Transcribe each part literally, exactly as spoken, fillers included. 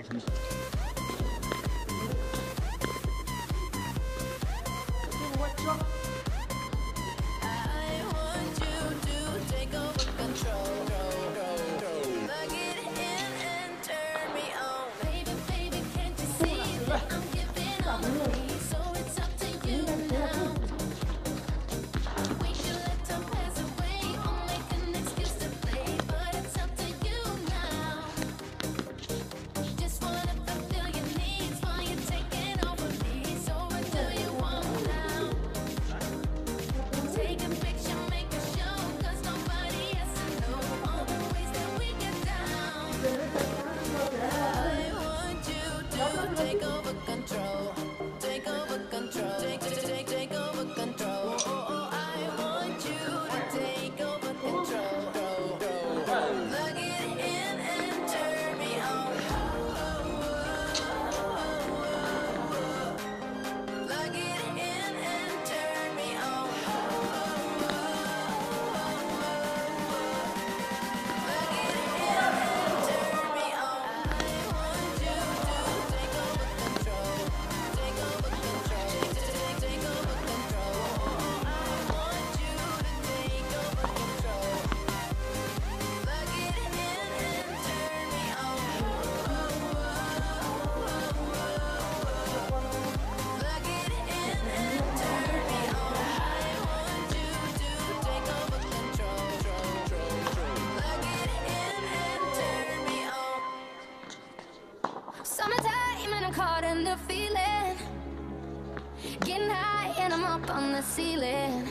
Feeling, getting high and I'm up on the ceiling.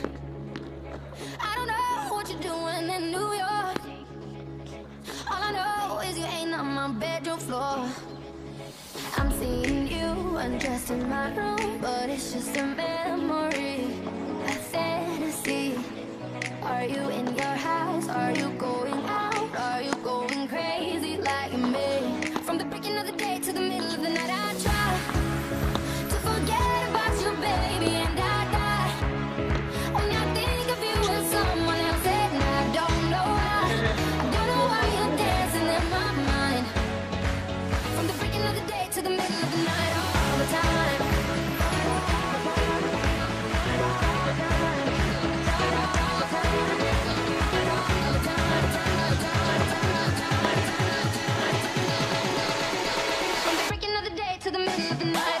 I don't know what you're doing in New York. All I know is you ain't on my bedroom floor. I'm seeing you undressed in my room, but it's just a memory, a fantasy. Are you in your house? Are you going out? Are you going crazy like me? From the breaking of the day to the middle of the night, I try to forget about you, baby, and I die when I think of you and someone else, and I don't know why. I don't know why you're dancing in my mind. From the breaking of the day to the middle of the night, all the time. From the breaking of the day to the middle of the night.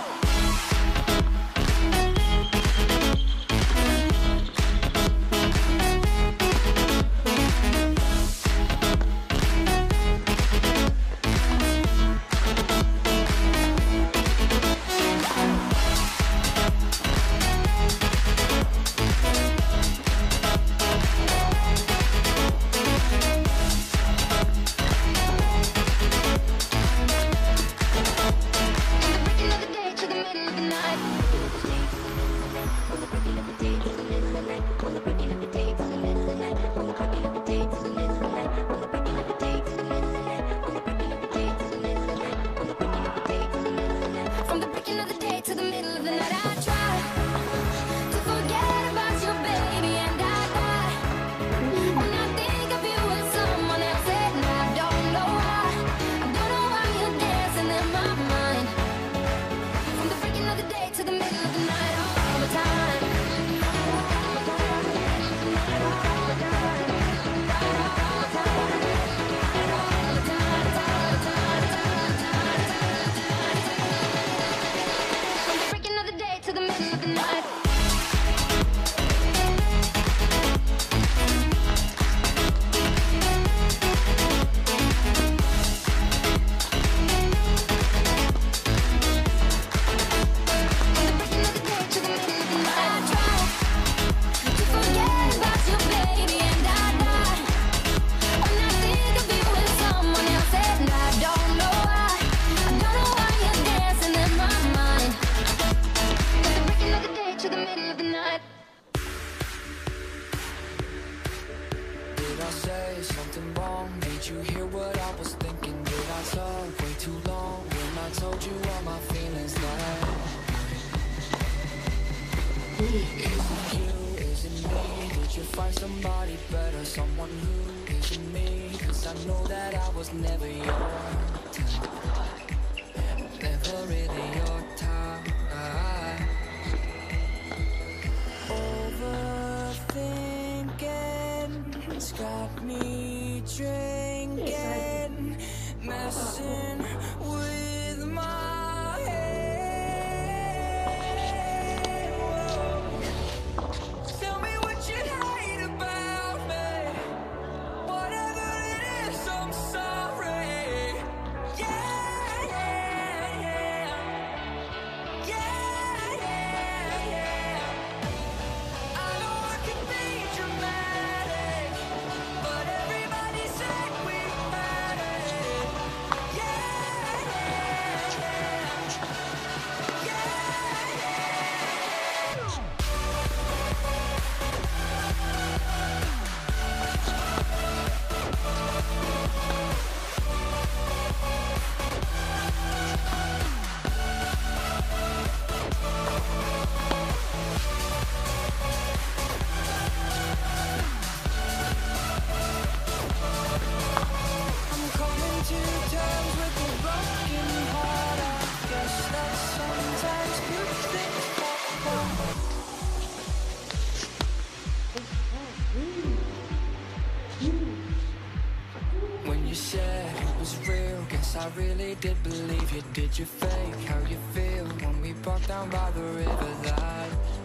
you said it was real, guess I really did believe you. Did you fake how you feel when we walked down by the river? Light